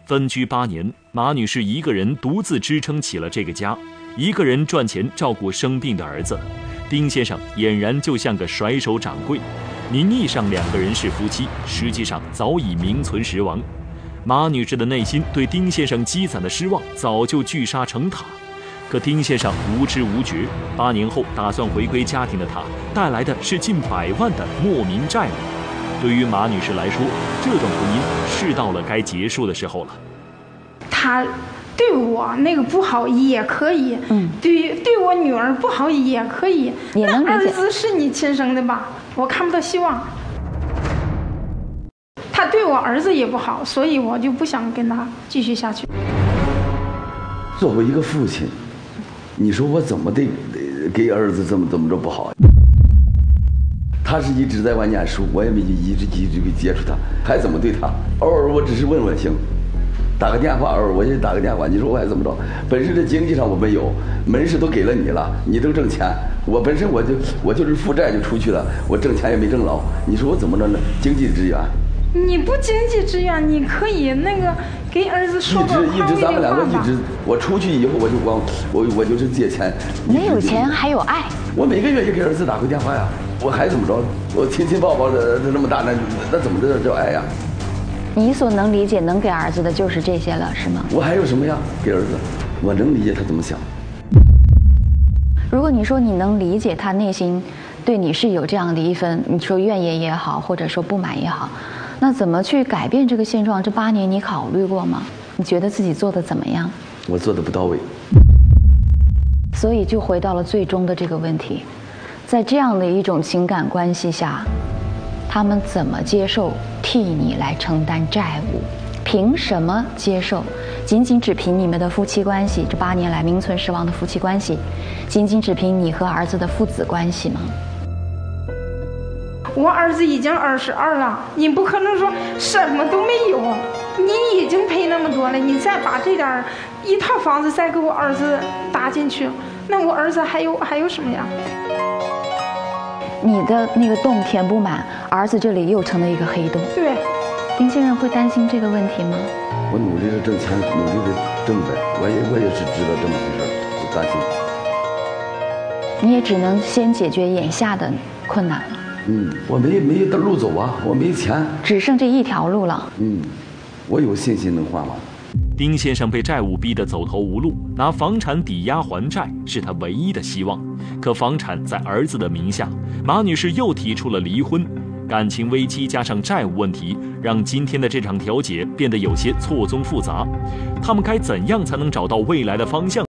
分居8年，马女士一个人独自支撑起了这个家，一个人赚钱照顾生病的儿子。丁先生俨然就像个甩手掌柜，名义上2个人是夫妻，实际上早已名存实亡。马女士的内心对丁先生积攒的失望早就聚沙成塔，可丁先生无知无觉，8年后打算回归家庭的他，带来的是近100万的莫名债务。对于马女士来说，这段婚姻是到了该结束的时候了。 他对我那个不好也可以，对我女儿不好也可以。那儿子是你亲生的吧？我看不到希望。他对我儿子也不好，所以我就不想跟他继续下去。 作为一个父亲，你说我怎么得给儿子怎么着不好？他是一直在外念书，我也没一直给接触他，还怎么对他？偶尔我只是问问行，打个电话，偶尔我也打个电话。你说我还怎么着？本身这经济上我没有，门市都给了你了，你都挣钱，我本身我就是负债就出去了，我挣钱也没挣牢。你说我怎么着呢？经济支援。 你不经济支援，你可以那个给儿子说个一直咱们2个一直，我出去以后我就光我就是借钱， 没有钱还有爱。 我每个月也给儿子打回电话呀，我还怎么着？我亲亲抱抱的那么大，那怎么叫爱呀？ 你所能理解能给儿子的就是这些了，是吗？ 我还有什么呀？给儿子，我能理解他怎么想。 如果你说你能理解他内心对你是有这样的一份，你说怨言也好，或者说不满也好，那怎么去改变这个现状？这8年你考虑过吗？你觉得自己做的怎么样？ 我做的不到位。 所以就回到了最终的这个问题，在这样的一种情感关系下，他们怎么接受替你来承担债务？凭什么接受？仅仅只凭你们的夫妻关系，这8年来名存实亡的夫妻关系，仅仅只凭你和儿子的父子关系吗？ 我儿子已经22了，你不可能说什么都没有。你已经赔那么多了，你再把这点1套房子再给我儿子搭进去，那我儿子还有什么呀？ 你的那个洞填不满，儿子这里又成了一个黑洞。 对， 丁先生会担心这个问题吗？ 我努力的挣钱，努力的挣呗，我也是知道这么回事，不担心。 你也只能先解决眼下的困难了。 我没的路走啊，我没钱， 只剩这一条路了。 我有信心能还完。 丁先生被债务逼得走投无路，拿房产抵押还债是他唯一的希望。可房产在儿子的名下，马女士又提出了离婚。感情危机加上债务问题，让今天的这场调解变得有些错综复杂。他们该怎样才能找到未来的方向？